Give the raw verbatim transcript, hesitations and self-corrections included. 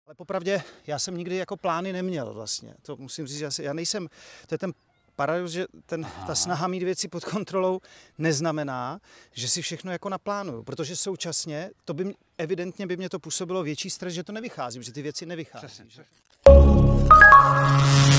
Ale popravdě, já jsem nikdy jako plány neměl vlastně. To musím říct, že já nejsem, to je ten paradox, že ten, ta snaha mít věci pod kontrolou neznamená, že si všechno jako naplánuju, protože současně to by evidentně by mě to působilo větší stres, že to nevychází, že ty věci nevychází. Přesně, přesně.